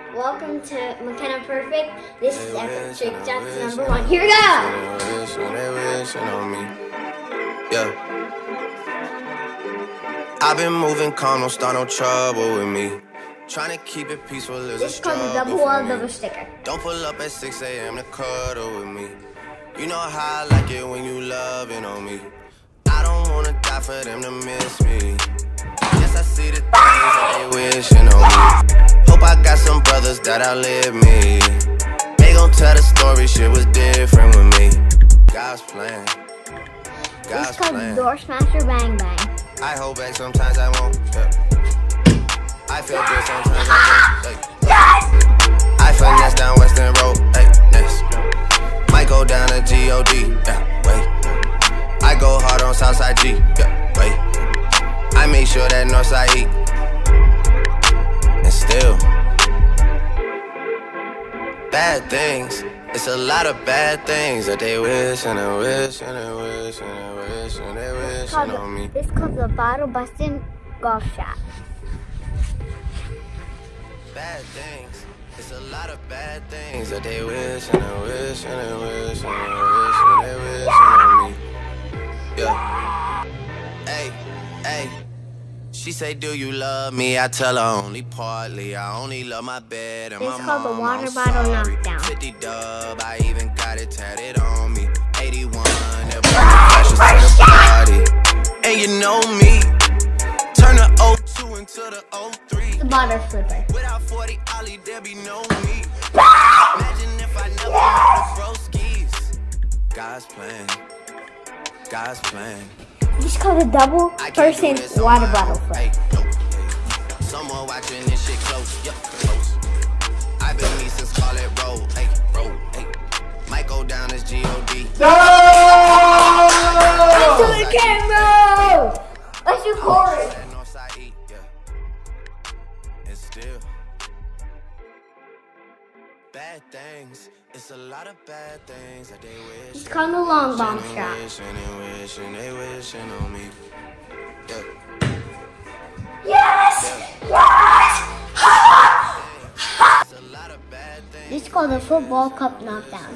Welcome to McKenna Perfect. This is Epic Trick Shots #1. Here we go! Yeah. I've been moving calm, don't start no trouble with me. Trying to keep it peaceful is this a struggle. This is called the double wall double sticker. Don't pull up at 6 a.m. to cuddle with me. You know how I like it when you loving on me. I don't wanna die for them to miss me. Yes, I see the things that they wishing on me. Hope I got some brothers that outlive me. They gon' tell the story, shit was different with me. God's plan. This is called Door Smasher Bang Bang. I hold back sometimes I won't. Yeah. I feel good sometimes I won't. Yes! I finesse down Western Road. Hey, next. Might go down to G.O.D. Yeah, wait. I go hard on Southside G. Yeah, wait. I make sure that Northside eat. And still, bad things. It's a lot of bad things that they wish and they wish and they wish and they wish and they wish on me. This is called the Bottle Busting Golf Shot. Bad things. It's a lot of bad things that they wish and they wish and they wish and they wish and they wish on me. Yeah. Hey, hey. She say, do you love me? I tell her only partly. I only love my bed and this my is called mom. the water bottle knockdown. 50 dub, I even got it tatted on me. 81, that precious to the party. And you know me, turn the 02 into the 03. The bottle flipper. Without 40 Ollie, there be no me. Imagine if I never had the broskies. God's plan, God's plan. This is called a double person water bottle flip. Hey, no. Someone watching this shit close, yep, close. I've been me since call it roll, hey, roll, hey. Might go down as G.O.D. No! To the camera! Let's record. And still, bad things. It's a lot of bad things that they wish. It's called the long bomb shot. They wishing on me. Yeah. Yes! Yes! This is called the football cup knockdown.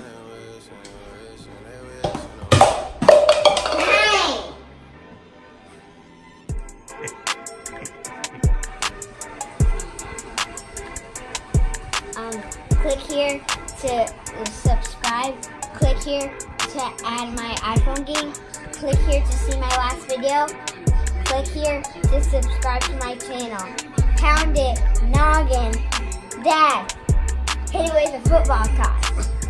Click here to subscribe. Click here to add my iPhone game. Click here to see my last video. Click here to subscribe to my channel. Pound it, noggin, dad. Hit it with a football toss.